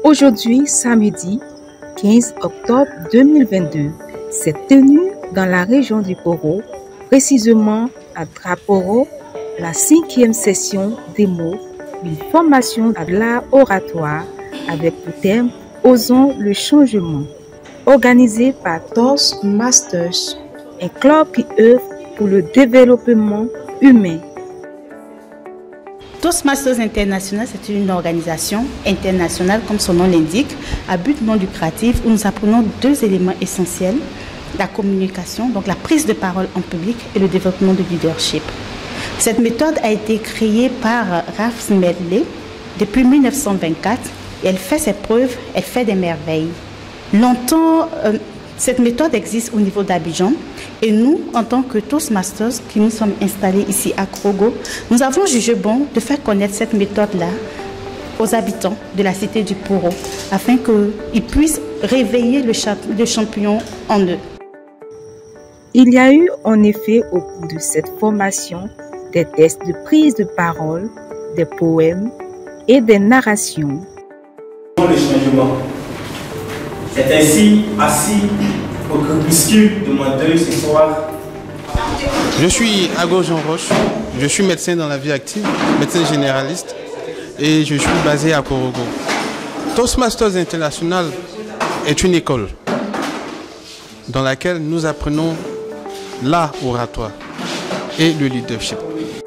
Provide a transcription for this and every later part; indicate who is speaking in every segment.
Speaker 1: Aujourd'hui, samedi 15 octobre 2022, s'est tenue dans la région du Poro, précisément à Traporo, la 5e session démo d'une formation à l'art oratoire avec le thème « Osons le changement », organisée par Toastmasters, un club qui œuvre pour le développement humain.
Speaker 2: Toastmasters International, c'est une organisation internationale, comme son nom l'indique, à but non lucratif, où nous apprenons deux éléments essentiels, la communication, donc la prise de parole en public, et le développement de leadership. Cette méthode a été créée par Ralph Smedley depuis 1924 et elle fait ses preuves, elle fait des merveilles. Longtemps, cette méthode existe au niveau d'Abidjan et nous, en tant que Toastmasters, qui nous sommes installés ici à Krogo, nous avons jugé bon de faire connaître cette méthode-là aux habitants de la cité du Poro afin qu'ils puissent réveiller le champion en eux.
Speaker 1: Il y a eu en effet au cours de cette formation des tests de prise de parole, des poèmes et des narrations.
Speaker 3: Le changement. C'est ainsi assis au crépuscule de mon deuil ce soir.
Speaker 4: Je suis Ago Jean Roche, je suis médecin dans la vie active, médecin généraliste et je suis basé à Korogo. Toastmasters International est une école dans laquelle nous apprenons l'art oratoire et le leadership.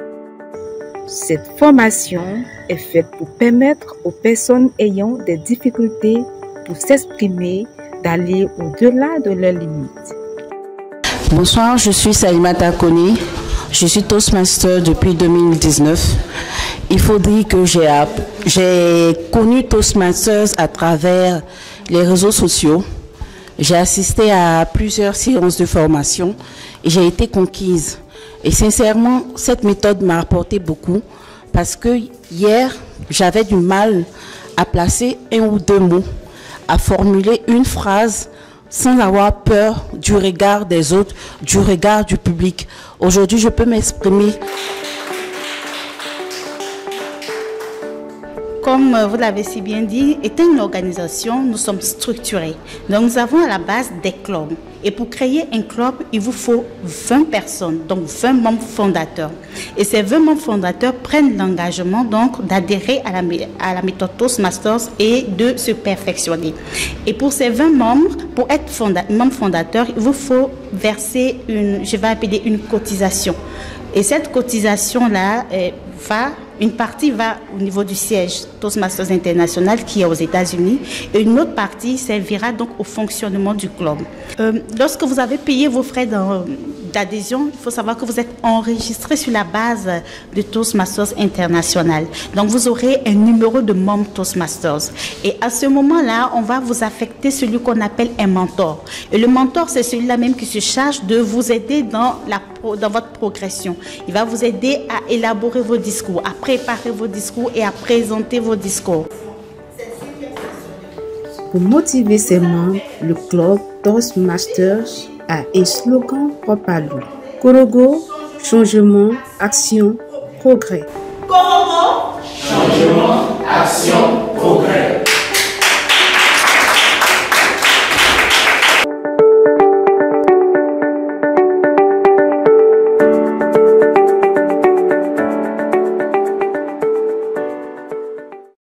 Speaker 1: Cette formation est faite pour permettre aux personnes ayant des difficultés pour s'exprimer d'aller au-delà de leurs limites.
Speaker 5: Bonsoir, je suis Salimata Koni, je suis Toastmaster depuis 2019. Il faut dire que j'ai connu Toastmasters à travers les réseaux sociaux. J'ai assisté à plusieurs séances de formation et j'ai été conquise. Et sincèrement, cette méthode m'a apporté beaucoup parce que hier, j'avais du mal à placer un ou deux mots, à formuler une phrase sans avoir peur du regard des autres, du regard du public. Aujourd'hui, je peux m'exprimer.
Speaker 2: Comme vous l'avez si bien dit, étant une organisation, nous sommes structurés. Donc nous avons à la base des clubs. Et pour créer un club, il vous faut 20 personnes, donc 20 membres fondateurs. Et ces 20 membres fondateurs prennent l'engagement donc d'adhérer à la méthode Toastmasters et de se perfectionner. Et pour ces 20 membres, pour être membre fondateur, il vous faut verser je vais appeler une cotisation. Et cette cotisation-là une partie va au niveau du siège Toastmasters International qui est aux États-Unis et une autre partie servira donc au fonctionnement du club. Lorsque vous avez payé vos frais d'adhésion, il faut savoir que vous êtes enregistré sur la base de Toastmasters International. Donc vous aurez un numéro de membre Toastmasters. Et à ce moment-là, on va vous affecter celui qu'on appelle un mentor. Et le mentor, c'est celui-là même qui se charge de vous aider dans votre progression. Il va vous aider à élaborer vos discours, à préparer vos discours et à présenter vos discours.
Speaker 1: Pour motiver ses membres, le club Toastmasters a un slogan propre à lui. Korogo, changement, action, progrès.
Speaker 3: Korogo, changement, action, progrès.